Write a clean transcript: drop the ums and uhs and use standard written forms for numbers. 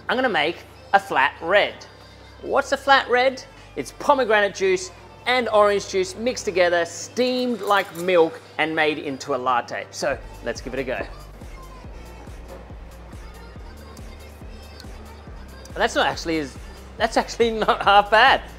I'm gonna make a flat red. What's a flat red? It's pomegranate juice and orange juice mixed together, steamed like milk and made into a latte. So let's give it a go. That's actually not half bad.